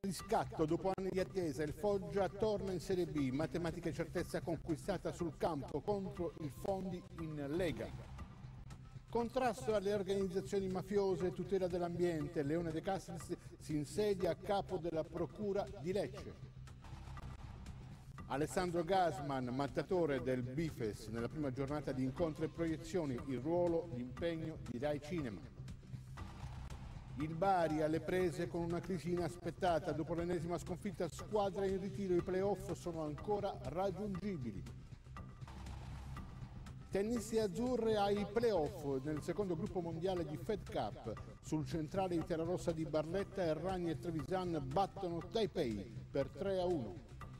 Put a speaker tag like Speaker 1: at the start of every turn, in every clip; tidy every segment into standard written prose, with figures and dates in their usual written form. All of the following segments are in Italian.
Speaker 1: Riscatto, dopo anni di attesa, il Foggia torna in Serie B, matematica e certezza conquistata sul campo contro il Fondi in Lega. Contrasto alle organizzazioni mafiose e tutela dell'ambiente, Leone De Castris si insedia a capo della Procura di Lecce. Alessandro Gasman, mattatore del Bifes, nella prima giornata di incontri e proiezioni, il ruolo, l'impegno di Rai Cinema. Il Bari alle prese con una crisi inaspettata, dopo l'ennesima sconfitta squadra in ritiro, i playoff sono ancora raggiungibili. Tennisti azzurre ai playoff nel secondo gruppo mondiale di Fed Cup. Sul centrale di Terrarossa di Barletta, Errani e Trevisan battono Taipei per 3-1.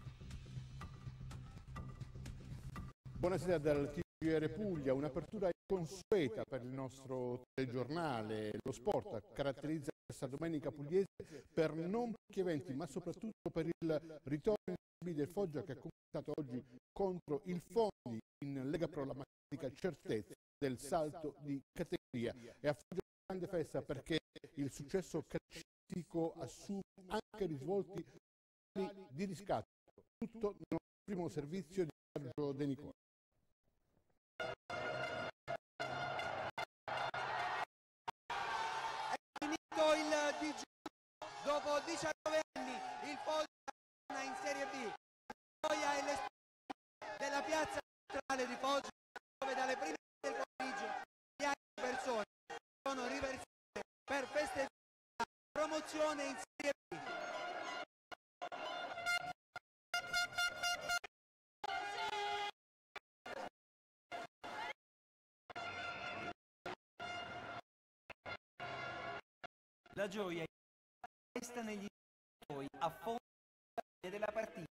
Speaker 1: Buonasera dal TGR Puglia, un'apertura inconsueta per il nostro telegiornale. Lo sport caratterizza questa domenica pugliese per non pochi eventi, ma soprattutto per il ritorno in Serie B del Foggia, che ha conquistato oggi contro il Fondi in Lega Pro la matematica certezza del salto di categoria. E a Foggia una grande festa perché il successo calcistico assume anche risvolti di riscatto. Tutto nel primo servizio di Sergio De Nicola.
Speaker 2: Il digiuno, dopo 19 anni il Foggia torna in Serie B. La gioia e l'esplosione della piazza centrale di Foggia, dove dalle prime del pomeriggio migliaia di persone sono riversate per festeggiare la promozione in Serie B.
Speaker 3: La gioia resta negli spogliatoi a fondo della partita.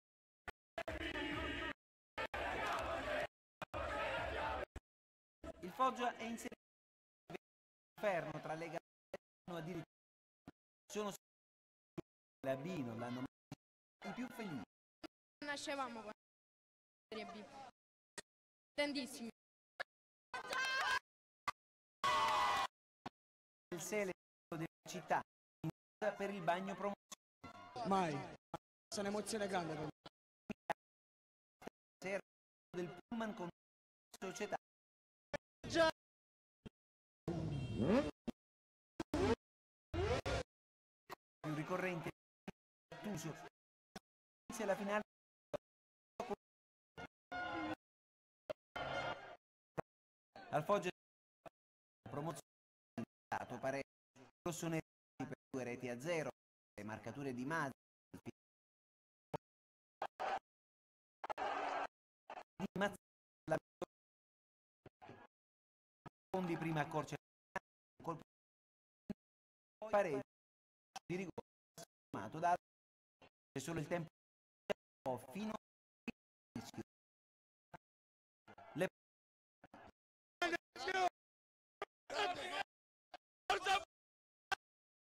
Speaker 3: Il Foggia è inserito all'inferno tra Lega e addirittura sono la B, non l'hanno mai i più felici.
Speaker 4: Nascevamo con la Serie B. Tantissimi.
Speaker 3: Il Sele della città per il bagno promozione.
Speaker 5: Mai. È un'emozione grande per me.
Speaker 3: Sera del Pullman con società. Più ricorrente Tuso. Inizia la finale. Al Foggia promozione pareggio rossoneri per 2-0, le marcature di Mazzi la Fondi prima accorcia colpo pareggio di rigore fermato da c'è solo il tempo fino a rischio. Le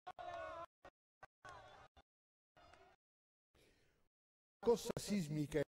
Speaker 1: Scossa sismica